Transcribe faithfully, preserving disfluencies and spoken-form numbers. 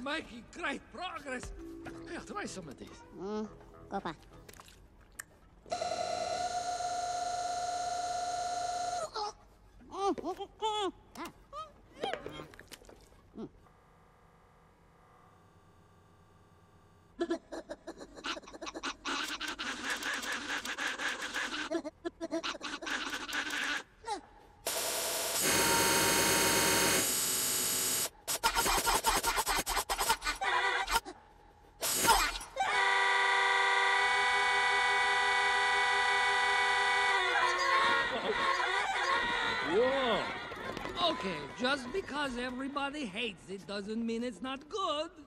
making great progress. Here, try some of these. Mm, copa. Whoa! Okay, just because everybody hates it doesn't mean it's not good.